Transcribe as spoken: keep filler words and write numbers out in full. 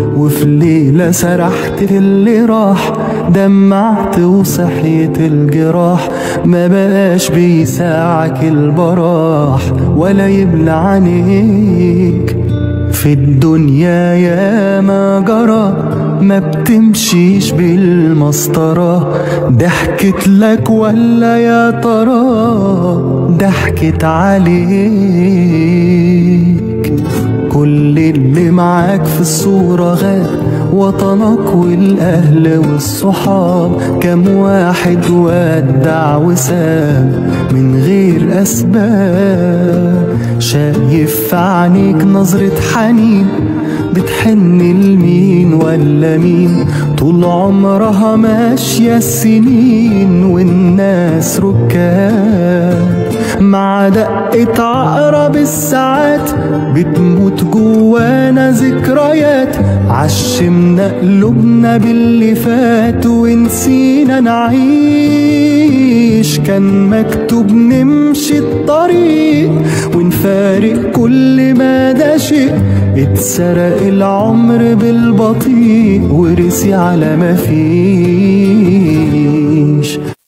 وفي ليلة سرحت في اللي راح، دمعت وصحيت الجراح، ما بقاش بيساعك البراح ولا يبلى عينيك. في الدنيا يا ما جرى ما بتمشيش بالمسطرة، ضحكت لك ولا يا ترى ضحكت عليك؟ كل اللي معاك في الصورة غاب، وطنك والأهل والصحاب، كم واحد ودع وساب من غير أسباب. شايف في عينيك نظرة حنين، بتحن لمين ولا مين؟ طول عمرها ماشية السنين والناس ركاب، مع دقة عقرب الساعات بتموت جوانا ذكريات. عشمنا قلوبنا باللي فات ونسينا نعيش، كان مكتوب نمشي الطريق ونفارق كل ما ده شيء. اتسرق العمر بالبطيء ورسي على ما فيش.